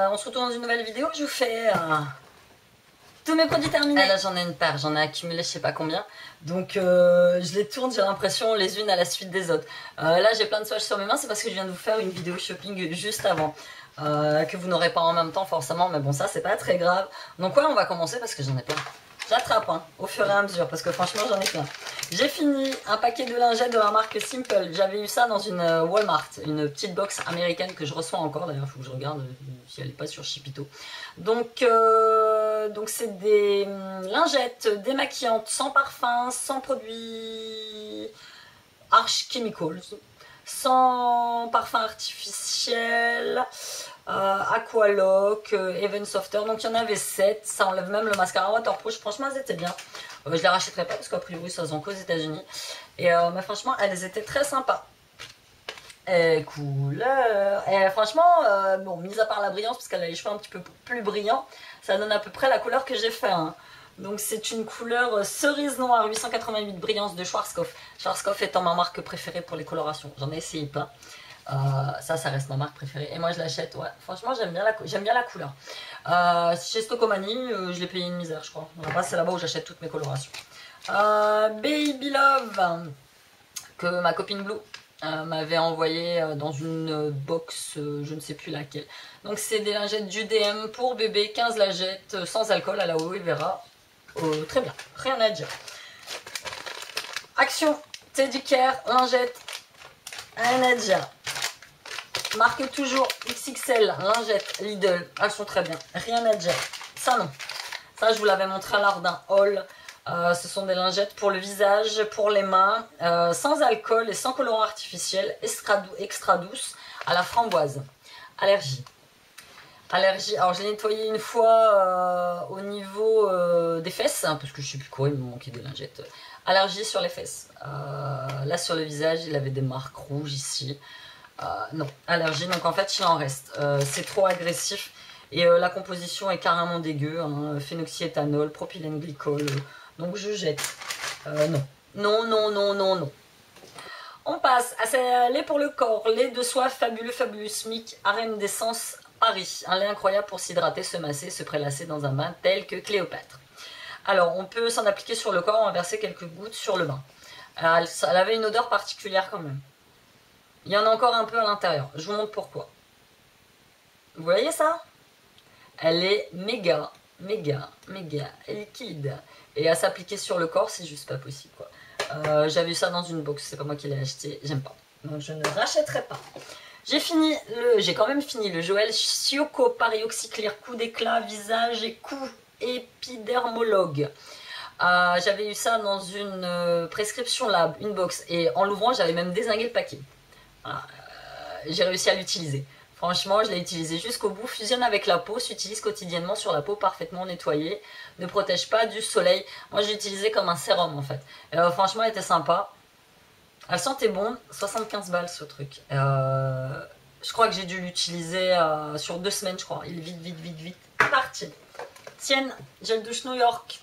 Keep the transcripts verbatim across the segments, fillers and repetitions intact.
on se retrouve dans une nouvelle vidéo. Je vous fais euh, tous mes produits terminés. Ah, là j'en ai une paire, j'en ai accumulé je sais pas combien. Donc euh, je les tourne, j'ai l'impression les unes à la suite des autres. Euh, là j'ai plein de swatchs sur mes mains, c'est parce que je viens de vous faire une vidéo shopping juste avant. Euh, que vous n'aurez pas en même temps forcément, mais bon ça c'est pas très grave. Donc ouais, on va commencer parce que j'en ai plein. J'attrape hein, au fur et à mesure parce que franchement j'en ai plein. J'ai fini un paquet de lingettes de la marque Simple. J'avais eu ça dans une Walmart, une petite box américaine que je reçois encore. D'ailleurs il faut que je regarde si elle n'est pas sur Chipito. Donc euh, donc c'est des lingettes démaquillantes sans parfum, sans produits Arch Chemicals, sans parfum artificiel, euh, Aqualock, euh, Even Softer, donc il y en avait sept, ça enlève même le mascara waterproof, franchement elles étaient bien, euh, je les rachèterai pas parce qu'a priori ça se vend qu'aux États-Unis, et euh, mais franchement elles étaient très sympas. Et couleur, et franchement, euh, bon, mis à part la brillance parce qu'elle a les cheveux un petit peu plus brillants, ça donne à peu près la couleur que j'ai fait. Hein. Donc c'est une couleur cerise noire huit cent quatre-vingt-huit brillance de Schwarzkopf. Schwarzkopf étant ma marque préférée pour les colorations. J'en ai essayé plein. Euh, ça, ça reste ma marque préférée. Et moi je l'achète, ouais. Franchement j'aime bien, bien la couleur. Euh, chez Stockomanie, euh, je l'ai payé une misère je crois. Là-bas c'est là-bas où j'achète toutes mes colorations. Euh, Baby Love, que ma copine Blue Euh, m'avait envoyé euh, dans une box, euh, je ne sais plus laquelle. Donc c'est des lingettes du D M pour bébé, quinze lingettes euh, sans alcool à la aloe vera. Euh, très bien, rien à dire. Action, Teddy Care, lingettes, rien à dire. Marque toujours X X L, lingettes Lidl, elles sont très bien, rien à dire. Ça non, ça je vous l'avais montré lors d'un haul. Euh, ce sont des lingettes pour le visage, pour les mains, euh, sans alcool et sans colorant artificiel, extra, dou extra douce, à la framboise. Allergie. Allergie, alors je l'ai nettoyé une fois euh, au niveau euh, des fesses, hein, parce que je sais plus quoi, il me manquait des lingettes. Allergie sur les fesses. Euh, là sur le visage, il avait des marques rouges ici. Euh, non, allergie, donc en fait il en reste. Euh, C'est trop agressif et euh, la composition est carrément dégueu. Hein, phénoxyéthanol, propylène glycol. Euh, Donc je jette. Euh, non. Non, non, non, non, non. On passe à lait pour le corps. Lait de soie fabuleux, fabuleux Smic, Arène d'essence Paris. Un lait incroyable pour s'hydrater, se masser, se prélasser dans un bain tel que Cléopâtre. Alors, on peut s'en appliquer sur le corps, on va verser quelques gouttes sur le bain. Elle, elle avait une odeur particulière quand même. Il y en a encore un peu à l'intérieur. Je vous montre pourquoi. Vous voyez ça? Elle est méga, méga, méga liquide. Et à s'appliquer sur le corps, c'est juste pas possible quoi. Euh, J'avais eu ça dans une box, c'est pas moi qui l'ai acheté, j'aime pas. Donc je ne rachèterai pas. J'ai fini le, j'ai quand même fini le Joël Sioco Parioxyclear coup d'éclat, visage et cou épidermologue. Euh, J'avais eu ça dans une euh, prescription lab, une box. Et en l'ouvrant, j'avais même dézingué le paquet. Euh, j'ai réussi à l'utiliser. Franchement, je l'ai utilisé jusqu'au bout, fusionne avec la peau, s'utilise quotidiennement sur la peau parfaitement nettoyée, ne protège pas du soleil. Moi, je l'ai utilisé comme un sérum en fait. Euh, franchement, elle était sympa. Elle sentait bon, soixante-quinze balles ce truc. Euh, je crois que j'ai dû l'utiliser euh, sur deux semaines, je crois. Il est vite, vite, vite, vite parti. Tienne, gel douche New York.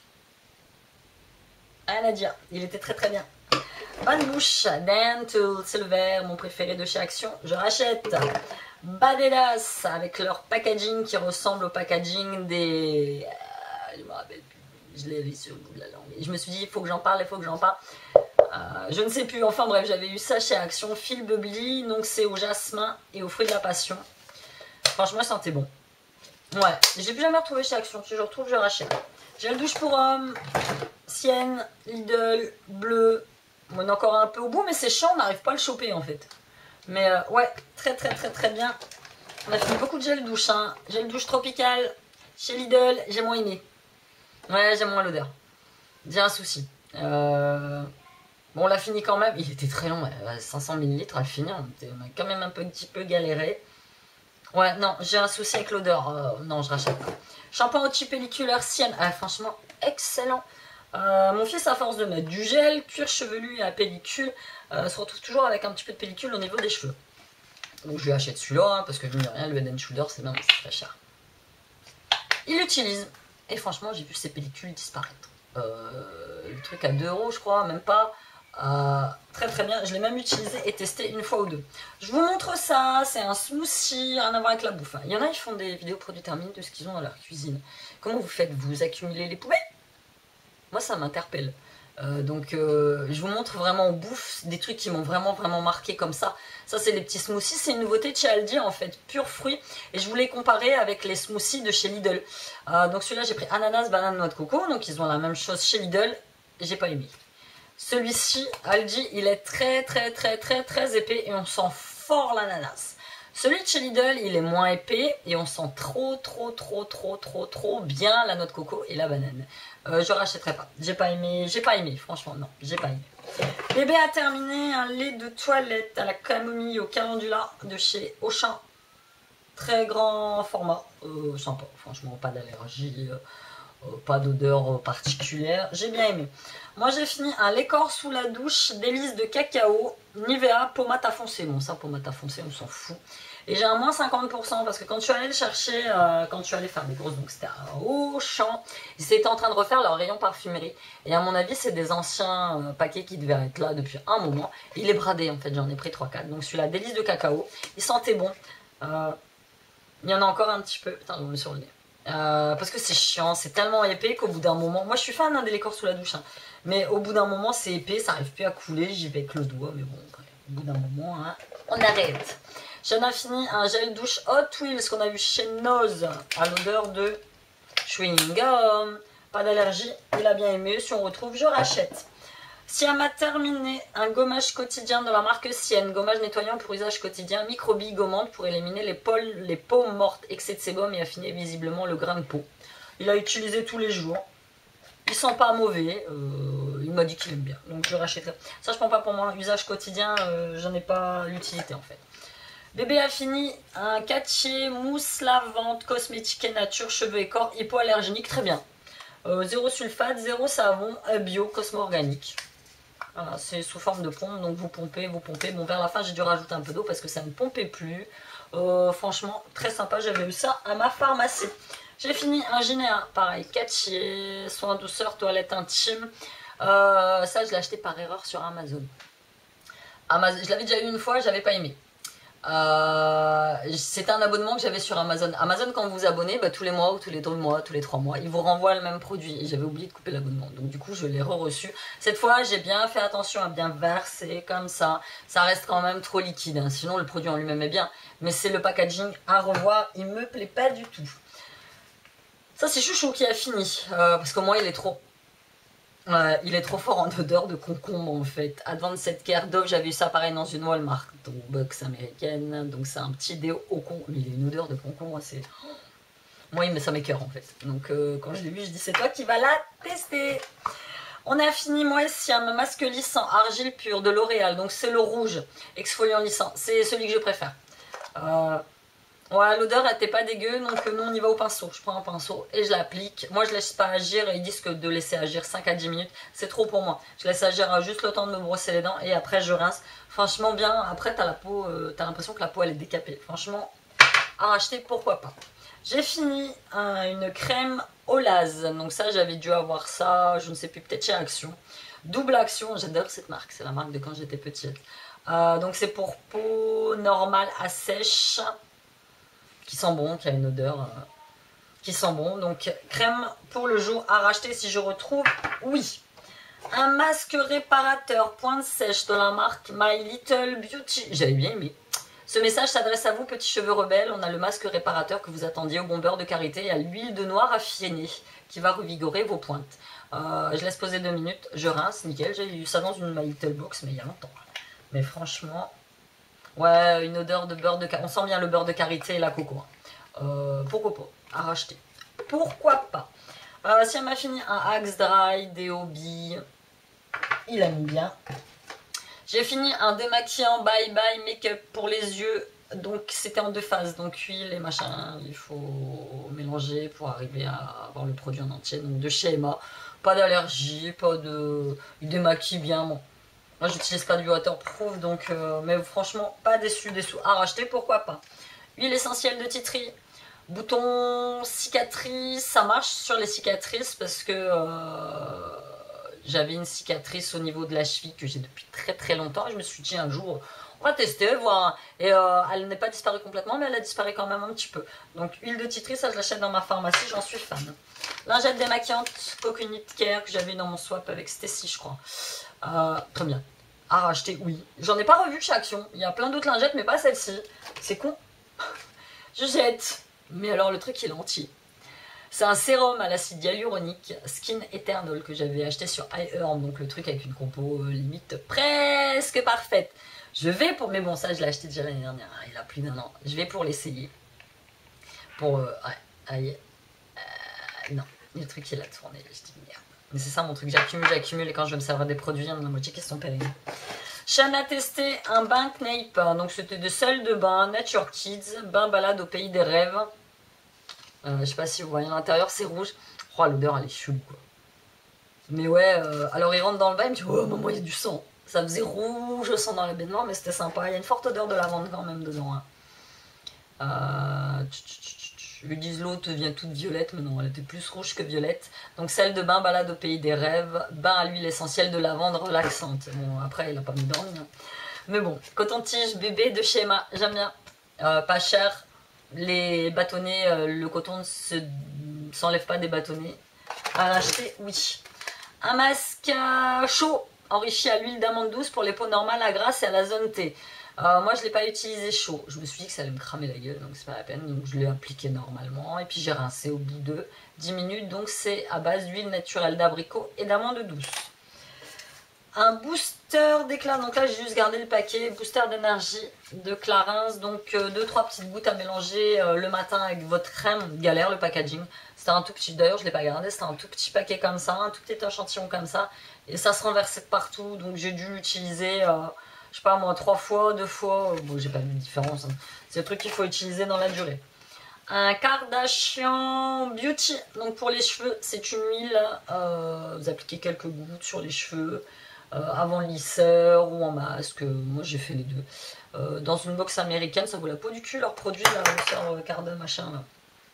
Rien à dire, il était très très bien. Bonne bouche, Dental Silver, mon préféré de chez Action, je rachète. Badelas avec leur packaging qui ressemble au packaging des... Euh, je me rappelle plus, je l'ai vu sur le bout de la langue. Et je me suis dit, il faut que j'en parle, il faut que j'en parle. Euh, je ne sais plus, enfin bref, j'avais eu ça chez Action, Fil Bubbly, donc c'est au jasmin et aux fruits de la passion. Franchement, ça sentait bon. Ouais, j'ai plus jamais retrouvé chez Action, si je retrouve, je rachète. Gel douche pour homme, Sienne, Lidl, bleu. On est encore un peu au bout, mais c'est chiant, on n'arrive pas à le choper en fait. Mais euh, ouais, très très très très bien. On a fini beaucoup de gel douche, hein. Gel douche tropical chez Lidl, j'ai moins aimé. Ouais, j'aime moins l'odeur. J'ai un souci. Euh... Bon, on l'a fini quand même. Il était très long, cinq cents millilitres à le finir. On a quand même un petit peu galéré. Ouais, non, j'ai un souci avec l'odeur. Euh, non, je rachète pas. Shampoing au pelliculaire Sienne. Ah, franchement, excellent. Euh, mon fils, à force de mettre du gel, cuir chevelu et la pellicule, euh, se retrouve toujours avec un petit peu de pellicule au niveau des cheveux. Donc je lui achète celui-là, hein, parce que mine de rien, le Head and Shoulders, c'est même c'est très cher. Il l'utilise, et franchement, j'ai vu ces pellicules disparaître. Euh, le truc à deux euros, je crois, même pas. Euh, très très bien, je l'ai même utilisé et testé une fois ou deux. Je vous montre ça, c'est un smoothie, rien à voir avec la bouffe. Il y en a, ils font des vidéos produits terminés de ce qu'ils ont dans leur cuisine. Comment vous faites? Vous accumulez les poubelles? Moi, ça m'interpelle. Euh, donc, euh, je vous montre vraiment en bouffe des trucs qui m'ont vraiment vraiment marqué comme ça. Ça, c'est les petits smoothies. C'est une nouveauté de chez Aldi en fait, pur fruit. Et je voulais comparer avec les smoothies de chez Lidl. Euh, donc, celui-là, j'ai pris ananas, banane, noix de coco. Donc, ils ont la même chose chez Lidl. J'ai pas aimé. Celui-ci, Aldi, il est très très très très très épais et on sent fort l'ananas. Celui de chez Lidl, il est moins épais et on sent trop trop trop trop trop trop bien la noix de coco et la banane. Euh, je rachèterai pas. J'ai pas aimé, j'ai pas aimé, franchement non, j'ai pas aimé. Bébé a terminé un lait de toilette à la camomille au calendula de chez Auchan. Très grand format, euh, sympa, franchement pas d'allergie. Euh, Euh, pas d'odeur particulière, j'ai bien aimé. Moi j'ai fini un lait corps sous la douche, délices de cacao, Nivea, pommade à foncer. Bon ça pommade à foncer on s'en fout. Et j'ai un moins cinquante pour cent parce que quand je suis allée le chercher, euh, quand je suis allée faire des grosses, donc c'était à Auchan, ils étaient en train de refaire leur rayon parfumerie. Et à mon avis c'est des anciens euh, paquets qui devaient être là depuis un moment. Il est bradé en fait, j'en ai pris trois quatre. Donc celui-là, délices de cacao, il sentait bon. Euh, il y en a encore un petit peu, putain j'en ai sur le nez. Euh, parce que c'est chiant, c'est tellement épais qu'au bout d'un moment, moi je suis fan hein, des lait corps sous la douche, hein, mais au bout d'un moment c'est épais, ça n'arrive plus à couler, j'y vais avec le doigt, mais bon, après, au bout d'un moment, hein, on arrête. J'en ai fini un gel douche Hot Wheels qu'on a vu chez Noz, à l'odeur de chewing gum, pas d'allergie, il a bien aimé, si on retrouve, je rachète. Siam a terminé un gommage quotidien de la marque Sienne, gommage nettoyant pour usage quotidien, microbilles gommantes pour éliminer les, peaux, les peaux mortes, excès de sébum et affiner visiblement le grain de peau. Il a utilisé tous les jours, il sent pas mauvais, euh, il m'a dit qu'il aime bien, donc je rachèterai. Ça je prends pas pour moi, usage quotidien, euh, j'en ai pas l'utilité en fait. Bébé a fini un catchier mousse lavante, cosmétique et nature, cheveux et corps, hypoallergénique, très bien. Euh, zéro sulfate, zéro savon, bio, cosmo organique. Voilà, c'est sous forme de pompe, donc vous pompez, vous pompez. Bon, vers la fin, j'ai dû rajouter un peu d'eau parce que ça ne pompait plus. Euh, franchement, très sympa, j'avais eu ça à ma pharmacie. J'ai fini un Ginéa, pareil, catchier, soin douceur, toilette intime. Euh, ça, je l'ai acheté par erreur sur Amazon. Amazon je l'avais déjà eu une fois, j'avais pas aimé. Euh, C'était un abonnement que j'avais sur Amazon. Amazon, quand vous vous abonnez, bah, tous les mois ou tous les deux mois, tous les trois mois, ils vous renvoient le même produit. J'avais oublié de couper l'abonnement, donc du coup je l'ai re-reçu. Cette fois, j'ai bien fait attention à bien verser comme ça. Ça reste quand même trop liquide, hein. Sinon le produit en lui-même est bien. Mais c'est le packaging à revoir, il me plaît pas du tout. Ça c'est Chouchou qui a fini, euh, parce qu'au moins il est trop... Euh, il est trop fort en odeur de concombre en fait. Advanced Care Dove, j'avais eu ça pareil dans une Walmart, donc box américaine. Donc c'est un petit déo au concombre. Mais il a une odeur de concombre, c'est. Moi, il met ça m'écoeure en fait. Donc euh, quand je l'ai vu, je dis c'est toi qui vas la tester. On a fini, moi et Siam, masque lissant, argile pure de L'Oréal. Donc c'est le rouge, exfoliant lissant. C'est celui que je préfère. Euh, Ouais, l'odeur elle n'était pas dégueu, donc nous on y va au pinceau. Je prends un pinceau et je l'applique. Moi je laisse pas agir, ils disent que de laisser agir cinq à dix minutes, c'est trop pour moi. Je laisse agir juste le temps de me brosser les dents et après je rince. Franchement bien, après t'as la peau, euh, t'as l'impression que la peau elle est décapée. Franchement, à racheter, pourquoi pas. J'ai fini hein, une crème Olaz, donc ça j'avais dû avoir ça, je ne sais plus, peut-être chez Action. Double Action, j'adore cette marque, c'est la marque de quand j'étais petite. Euh, donc c'est pour peau normale à sèche, qui sent bon, qui a une odeur euh, qui sent bon. Donc crème pour le jour à racheter si je retrouve. Oui, un masque réparateur pointe sèche de la marque My Little Beauty. J'avais bien aimé. Ce message s'adresse à vous, petits cheveux rebelles. On a le masque réparateur que vous attendiez au bon beurre de karité et à l'huile de noix raffinée qui va revigorer vos pointes. Euh, je laisse poser deux minutes, je rince, nickel. J'ai eu ça dans une My Little Box, mais il y a longtemps. Mais franchement, ouais, une odeur de beurre de karité. On sent bien le beurre de karité et la coco. Euh, pourquoi pas, à racheter. Pourquoi pas. Euh, si elle m'a fini un Axe Dry, des hobbies, il aime bien. J'ai fini un démaquillant Bye Bye Make-up pour les yeux. Donc c'était en deux phases, donc huile et machin, il faut mélanger pour arriver à avoir le produit en entier. Donc de chez Emma, pas d'allergie, pas de... il démaquille bien. Bon. Moi j'utilise pas du waterproof, donc euh, mais franchement pas déçu, déçu. À racheter, pourquoi pas. Huile essentielle de tea tree, bouton cicatrice, ça marche sur les cicatrices parce que euh, J'avais une cicatrice au niveau de la cheville que j'ai depuis très très longtemps. Et je me suis dit un jour, on va tester, voir. Et euh, elle n'est pas disparue complètement, mais elle a disparu quand même un petit peu. Donc huile de tea tree, ça je l'achète dans ma pharmacie, j'en suis fan. Lingette démaquillante Coconut Care que j'avais dans mon swap avec Stacy, je crois. Euh, très bien. À racheter, oui. J'en ai pas revu chez Action. Il y a plein d'autres lingettes, mais pas celle-ci. C'est con. Je jette. Mais alors le truc il est entier. C'est un sérum à l'acide hyaluronique Skin Eternal que j'avais acheté sur iHerb. Donc le truc avec une compo euh, limite presque parfaite. Je vais pour... Mais bon, ça je l'ai acheté déjà l'année dernière. Hein, il a plus d'un an. Je vais pour l'essayer. Pour... Euh, ouais. Aïe. Euh, non. Le truc il a tourné. Je dis merde. Mais c'est ça mon truc. J'accumule, j'accumule. Et quand je vais me servir des produits, il y en a la moitié qui sont périmés. Sean a testé un bain Knape. Donc c'était de sel de bain Nature Kids. Bain balade au pays des rêves. Euh, je sais pas si vous voyez l'intérieur, c'est rouge. Oh, l'odeur elle est chelou quoi. Mais ouais, euh, alors il rentre dans le bain, il me dit oh maman, il y a du sang. Ça faisait rouge le sang dans les baignoires, mais c'était sympa. Il y a une forte odeur de lavande quand même dedans. Hein. Euh, ils disent l'autre devient toute violette, mais non, elle était plus rouge que violette. Donc celle de bain balade au pays des rêves, bain à l'huile essentielle de lavande relaxante. Bon, après il a pas mis d'orne. Hein. Mais bon, coton-tige bébé de Schéma, j'aime bien. Euh, pas cher. Les bâtonnets, euh, le coton ne s'enlève pas des bâtonnets. À racheter, oui. Un masque euh, chaud, enrichi à l'huile d'amande douce pour les peaux normales, à grasse et à la zone T. Euh, moi, je ne l'ai pas utilisé chaud. Je me suis dit que ça allait me cramer la gueule, donc c'est pas la peine. Donc, je l'ai appliqué normalement. Et puis, j'ai rincé au bout de dix minutes. Donc, c'est à base d'huile naturelle d'abricot et d'amande douce. Un booster d'éclat, donc là j'ai juste gardé le paquet, booster d'énergie de Clarins, donc euh, deux trois petites gouttes à mélanger euh, le matin avec votre crème, galère le packaging, c'était un tout petit, d'ailleurs je ne l'ai pas gardé, c'était un tout petit paquet comme ça, un tout petit échantillon comme ça, et ça se renversait de partout, donc j'ai dû l'utiliser, euh, je sais pas moi, trois fois, deux fois, euh, bon j'ai pas vu de différence, hein. C'est le truc qu'il faut utiliser dans la durée. Un Kardashian Beauty, donc pour les cheveux, c'est une huile, euh, vous appliquez quelques gouttes sur les cheveux, Euh, avant lisseur ou en masque, moi j'ai fait les deux. Euh, dans une box américaine, ça vaut la peau du cul, leurs produits, la lisseur euh, Carda machin là.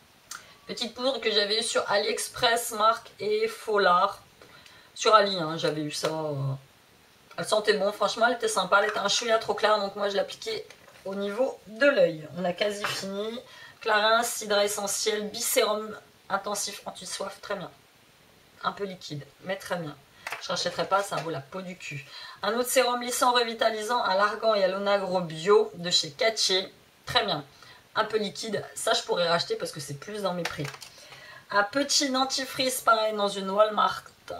Petite poudre que j'avais eu sur AliExpress, marque et Folar. Sur Ali, hein, j'avais eu ça. Euh... Elle sentait bon, franchement, elle était sympa, elle était un chouïa trop clair, donc moi je l'appliquais au niveau de l'œil. On a quasi fini. Clarins, cidre essentiel, bisérum intensif anti-soif, très bien. Un peu liquide, mais très bien. Je rachèterai pas, ça vaut la peau du cul. Un autre sérum lissant revitalisant à l'argan et à l'onagro bio de chez Catché. Très bien. Un peu liquide. Ça, je pourrais racheter parce que c'est plus dans mes prix. Un petit dentifrice, pareil, dans une Walmart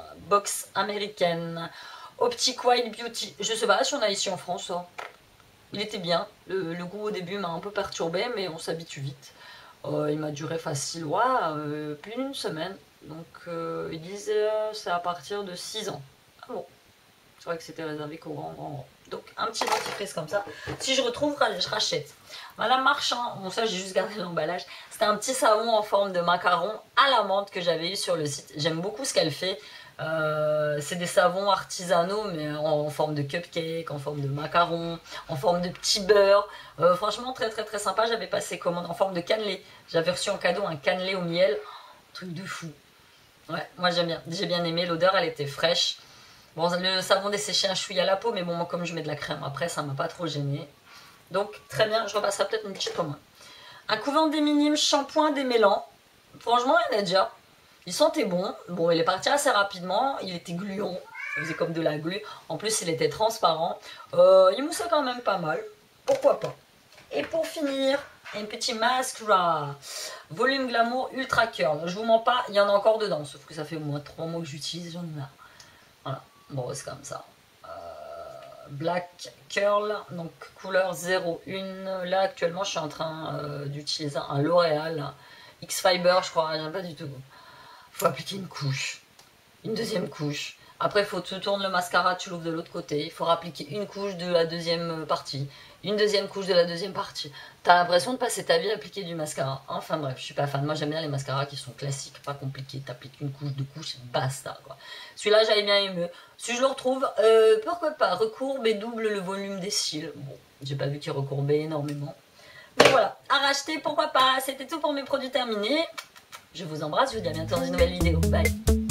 box américaine. Optic White Beauty. Je sais pas si on a ici en France. Ça. Il était bien. Le, le goût au début m'a un peu perturbé, mais on s'habitue vite. Euh, il m'a duré facile, ouais, euh, plus d'une semaine. Donc euh, ils disent euh, c'est à partir de six ans. Ah bon, c'est vrai que c'était réservé qu'au grand, grand, grand. Donc un petit dentifrice comme ça. Si je retrouve, je rachète. Madame Marchand, bon ça j'ai juste gardé l'emballage. C'était un petit savon en forme de macaron à la menthe que j'avais eu sur le site. J'aime beaucoup ce qu'elle fait. Euh, c'est des savons artisanaux mais en, en forme de cupcake, en forme de macaron, en forme de petit beurre. Euh, franchement très très très sympa. J'avais passé commande en forme de cannelé. J'avais reçu en cadeau un cannelé au miel. Truc de fou. Ouais, moi j'aime bien, j'ai bien aimé, l'odeur elle était fraîche. Bon, le savon desséché un chouïa à la peau, mais bon, moi comme je mets de la crème après, ça m'a pas trop gêné. Donc très bien, je repasserai peut-être une petite commande. Un couvent des minimes, shampoing démêlant. Franchement, il y en a déjà. Il sentait bon. Bon, il est parti assez rapidement, il était gluant, il faisait comme de la glu. En plus, il était transparent. Euh, il moussait quand même pas mal, pourquoi pas. Et pour finir, un petit mascara Volume Glamour Ultra Curl. Je vous mens pas, il y en a encore dedans, sauf que ça fait au moins trois mois que j'utilise, j'en ai marre. Voilà, bon c'est comme ça. Euh, Black Curl, donc couleur zéro un. Là actuellement je suis en train euh, d'utiliser un L'Oréal X-Fiber, je crois, j'aime pas du tout. Faut appliquer une couche, une deuxième couche. Après, il faut que tu tournes le mascara, tu l'ouvres de l'autre côté. Il faut appliquer une couche de la deuxième partie, une deuxième couche de la deuxième partie. T'as l'impression de passer ta vie à appliquer du mascara. Enfin bref, je suis pas fan. Moi, j'aime bien les mascaras qui sont classiques, pas compliqués. T'appliques une couche, deux couches, basta, quoi. Celui-là, j'avais bien aimé. Si je le retrouve, euh, pourquoi pas, recourbe et double le volume des cils. Bon, j'ai pas vu qu'il recourbait énormément. Mais voilà, à racheter, pourquoi pas. C'était tout pour mes produits terminés. Je vous embrasse, je vous dis à bientôt dans une nouvelle vidéo. Bye.